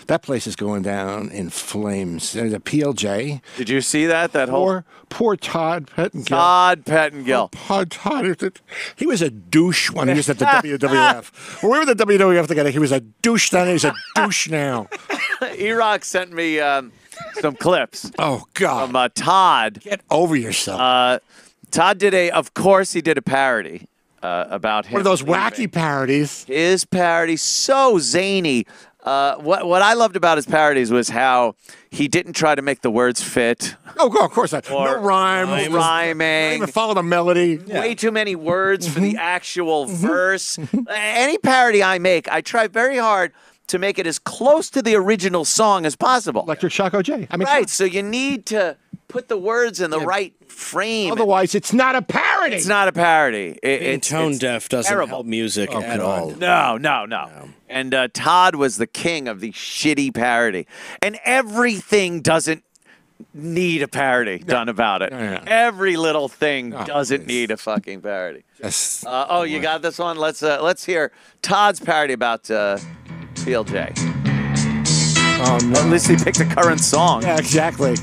That place is going down in flames. There's a PLJ. Did you see that? That Poor Todd Pettengill. Todd Pettengill. Oh, Todd. He was a douche when he was at the WWF. When we were at the WWF together, he was a douche then. He's a douche now. Erock sent me some clips. Oh, God. From Todd. Get over yourself. Todd did of course, he did a parody about him. One of those wacky parodies. His parody, so zany. What I loved about his parodies was how he didn't try to make the words fit. Oh, of course not. No rhyme. No rhyming. Don't even follow the melody. Way too many words for the actual verse. Any parody I make, I try very hard to make it as close to the original song as possible. Electric Shock OJ. I mean, right, so you need to put the words in the right frame. Otherwise, it's not a parody. It's not a parody. Being tone deaf doesn't help music at all. No. And Todd was the king of the shitty parody. And everything doesn't need a parody done about it. Every little thing doesn't need a fucking parody. Yes. You got this one? Let's hear Todd's parody about PLJ. At least he picked a current song. Yeah, exactly.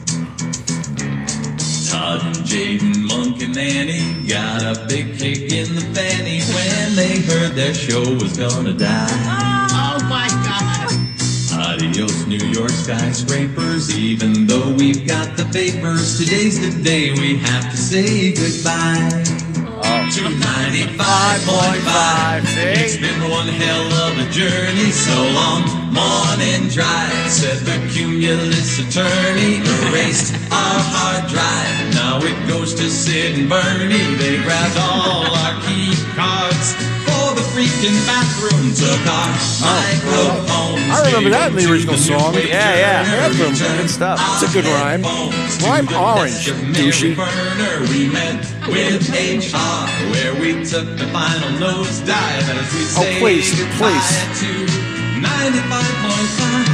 Todd and Jaden, Monk and Annie got a big kick in the fanny when they heard their show was gonna die. Oh my God! Adios, New York skyscrapers. Even though we've got the papers, today's the day we have to say goodbye. To 95.5. It's been one hell of a journey, so long. Morning drive, said the Cumulus attorney, erased our hard drive. Now it goes to Sid and Bernie. They grabbed all our key cards for the freaking bathroom. Took our microphones. I remember that in the original song. Yeah. Bathroom. Good stuff. It's a good rhyme. Rhyme orange, douchey. We met with HR, where we took the final nosedive as we say goodbye to 95.5.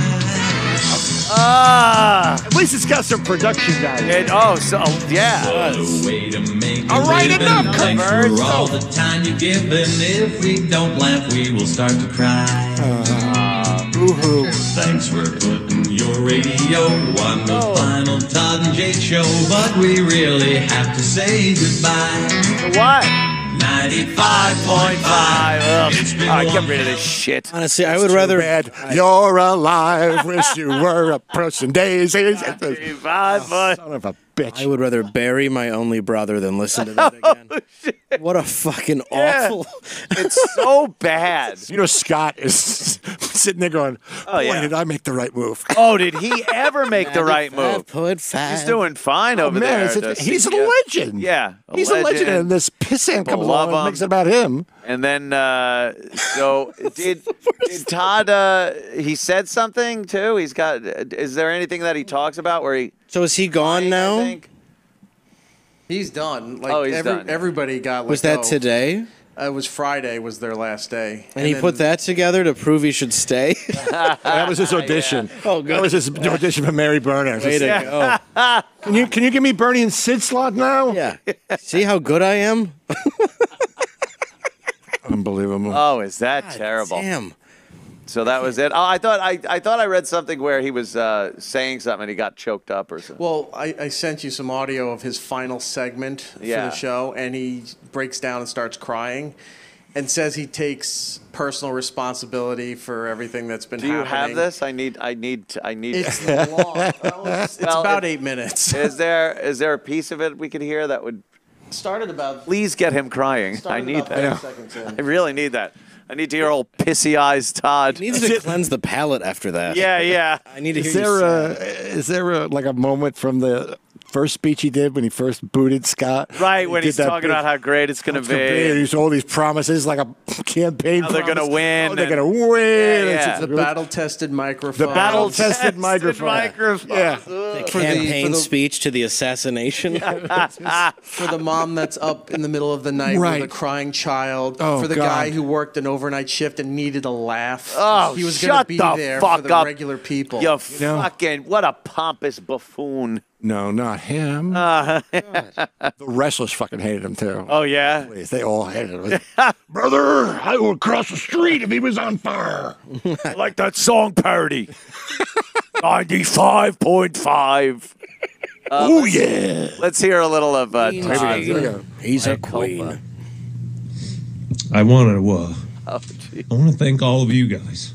At least it's got some production value. Yeah. What a way to make a living. Thanks for all the time you've given. If we don't laugh, we will start to cry. Boo-hoo. Thanks for putting your radio on the final Todd and Jay show, but we really have to say goodbye. What? 95.5. Get rid of this shit. Honestly, I would rather. You're alive. Wish you were approaching daisies. Son of a bitch. I would rather bury my only brother than listen to that again. What a fucking awful. It's so bad. You know, Scott is sitting there going, boy, did I make the right move. Oh, did he ever make the right move? He's doing fine over there. He's a legend. Yeah. He's a legend, and this pissant comes along and makes it about him. And then, so did Todd, he said something too? Is there anything that he talks about where he... So is he gone now? He's done. Like, done. Everybody got let Was that go. today? It was Friday was their last day. And he put that together to prove he should stay? That was his audition. Yeah. Oh, good. That was his audition for Mary Berner. Way to go. Can you give me Bernie and Sid slot now? Yeah. See how good I am? Unbelievable. Oh, is that terrible? Damn. So that was it. Oh, I thought I read something where he was saying something and he got choked up or something. Well, I sent you some audio of his final segment for the show, and he breaks down and starts crying, and says he takes personal responsibility for everything that's been happening. Do you have this? I need. It's long. It's about 8 minutes. Is there a piece of it we could hear that would? Started about. Please get him crying. I need that. 5 seconds in. I really need that. I need to hear old pissy eyes Todd. He needs to cleanse the palate after that. Yeah. I need to hear Is there a moment from the first speech he did when he first booted Scott? Right, when he's talking about how great it's going to be. He's all these promises like a campaign How they're going to win. Oh, they're going to win. Yeah. The battle-tested microphone. The battle-tested microphone. Yeah. The campaign speech to the assassination. For the mom that's up in the middle of the night with a crying child. Oh, for the God. guy who worked an overnight shift and needed a laugh. Oh, he was going to be there for the regular people. You fucking, what a pompous buffoon. No, not him. The wrestlers fucking hated him too. Oh yeah. Please, they all hated him. Brother, I would cross the street if he was on fire. I like that song parody. 95.5. Oh yeah. Let's hear a little of Todd. Here we go. He's a queen. I want to thank all of you guys.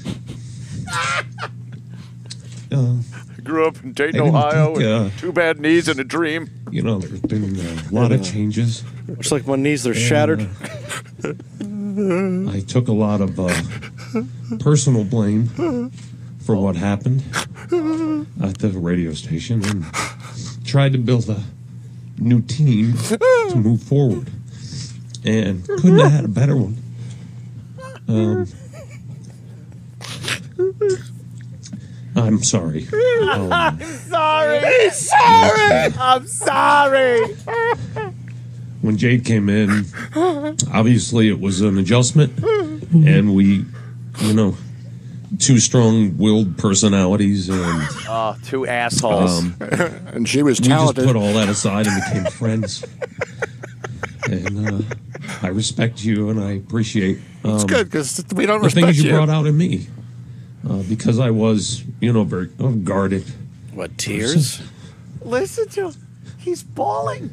Grew up in Dayton, I didn't Ohio, think, with 2 bad knees and a dream. You know, there's been a lot of changes. Looks like my knees are shattered. I took a lot of personal blame for what happened at the radio station and tried to build a new team to move forward. And couldn't have had a better one. I'm sorry. I'm sorry. When Jade came in, obviously it was an adjustment, and we, 2 strong-willed personalities, and 2 assholes. And she was we just talented. put all that aside and became friends. And I respect you, and I appreciate It's good because we don't the respect things you you. brought out in me, because I was, very guarded. What, tears? Listen to him. He's bawling.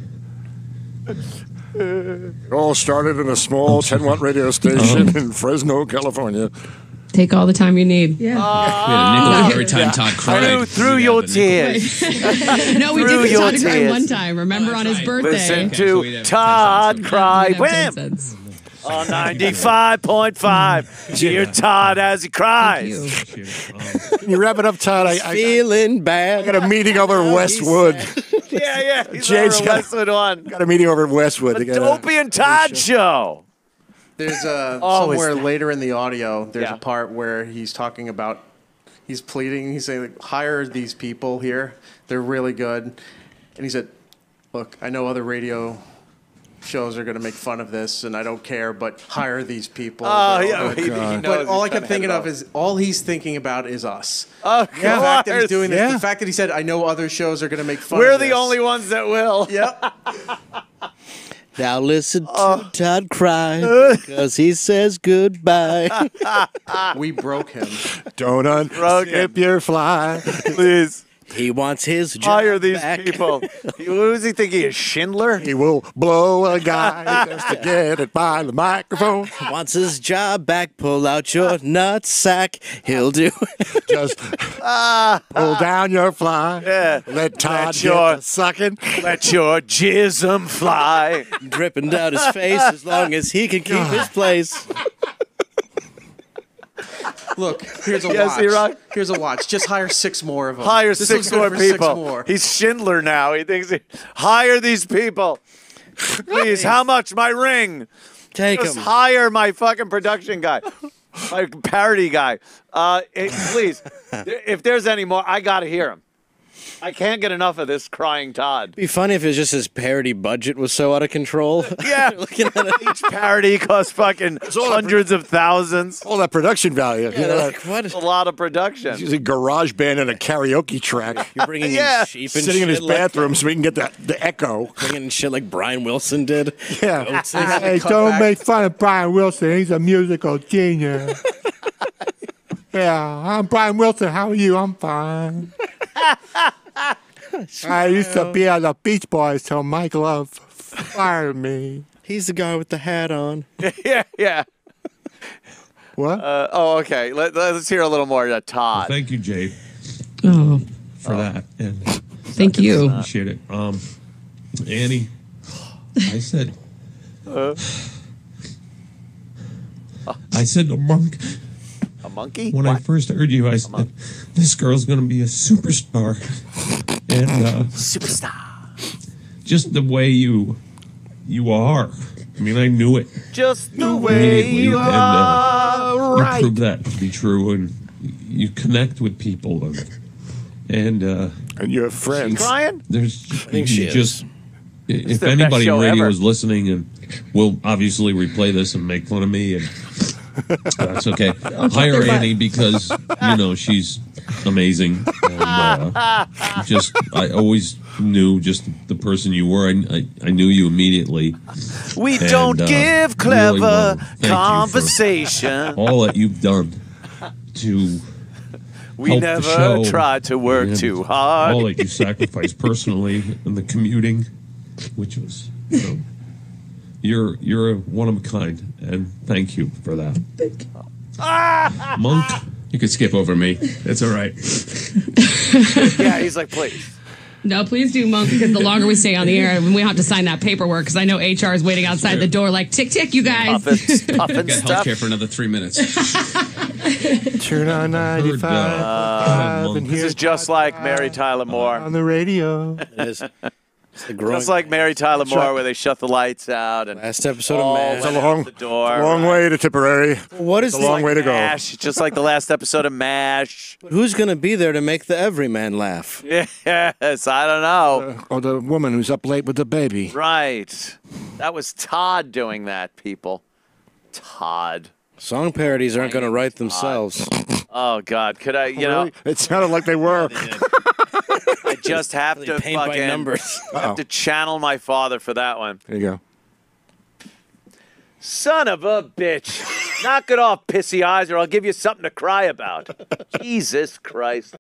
It all started in a small 10-watt radio station in Fresno, California. Take all the time you need. We had a nickel every time Todd cried. Through your tears. No, we Through did your Todd cry tears. one time. Remember on his birthday? Listen Okay, so we'd to have Todd 10 cents. cry. We'd have 10 Wham! cents. On 95.5. Hear Todd as he cries. Thank you. Can you wrap it up, Todd? I Feeling bad. got a meeting over in Westwood. Yeah. He's Jade's over got- Westwood one. Got a meeting over in Westwood. The They got Dopey and Todd show. There's Oh, is somewhere that- later in the audio, there's Yeah. a part where he's talking about, he's pleading, he's saying, like, hire these people here. They're really good. And he said, look, I know other radio shows are going to make fun of this, and I don't care, but hire these people. Oh, They're yeah. all he good." knows But all I he's kept trying to thinking head of is, all he's thinking about is us. Oh, The fact that he's doing this, Yeah. the fact that he said, I know other shows are going to make fun We're of the this. only ones that will. Yep. Now listen to Todd cry because he says goodbye. We broke him. Don't unzip your fly. Please. He wants his job Hire these back. people. Who does he think he is, Schindler? He will blow a guy just to get it by the microphone. Wants his job back. Pull out your nut sack. He'll do it. Just pull down your fly. Yeah. Let Todd Let your- get the sucking. Let your jism fly. Dripping down his face as long as he can keep his place. Look, here's a Yes, watch. Erock? Here's a watch. Just hire 6 more of them. Hire This 6 looks good more for people. 6 more. He's Schindler now. He thinks hire these people. Please, how much? My ring. Take Just him. hire my fucking production guy. My parody guy. Please, if there's any more, I got to hear him. I can't get enough of this crying Todd. It'd be funny if it's just his parody budget was so out of control. Yeah. Looking at it. Each parody costs fucking hundreds of thousands. All that production value. Yeah, they're like, what? A lot of production. He's a garage band and a karaoke track. You're bringing Yeah. in sheep and Sitting in his shit like- bathroom so we can get the echo. bringing in shit like Brian Wilson did. Yeah. Hey, don't make fun of Brian Wilson. He's a musical genius. Yeah, I'm Brian Wilson. How are you? I'm fine. I used to be on the Beach Boys till Mike Love fired me. He's the guy with the hat on. Yeah. What? Okay. Let's hear a little more. Todd. Thank you, Jade, Oh, for that. And thank you. appreciate it. Annie, I said to Monk A monkey? when I first heard you, I said, this girl's going to be a superstar. And Superstar. just the way you are. I mean, I knew it Just the way immediately. you And are. you proved that to be true. And you connect with people. And And you have friends. Crying? there's think she just if the best anybody show in radio ever. is listening, and we'll obviously replay this and make fun of me, and that's okay. Hire Annie because she's amazing. I always knew just the person you were. I knew you immediately. We don't give really clever Thank you conversation. for all that you've done to We help the never show. tried to work And too hard. all that you sacrificed personally and the commuting, which was, you're one of a kind, and thank you for that. Thank you. Monk. You could skip over me. It's all right. Yeah, he's like, please. No, please do, Monk, because the longer we stay on the air, we have to sign that paperwork, because I know HR is waiting outside the door like, tick, tick, you guys. Puffin Got stuff. healthcare for another 3 minutes. Turn on 95. and This hear is just like Mary Tyler Moore. on the radio. It is. It's the growing Just like Mary Tyler Moore, where they shut the lights out and last episode all of MASH. went long- out the door. Long way to Tipperary. What is It's a long way to go. MASH, just like the last episode of MASH. Who's going to be there to make the everyman laugh? Yes, I don't know. Or the woman who's up late with the baby. Right. That was Todd doing that, people. Todd. Song parodies aren't going to write themselves. Oh, God. Could I, you know, Really? It sounded like they were. I just have to Paint by fucking numbers. have to channel my father for that one. There you go. Son of a bitch. Knock it off, pissy eyes, or I'll give you something to cry about. Jesus Christ.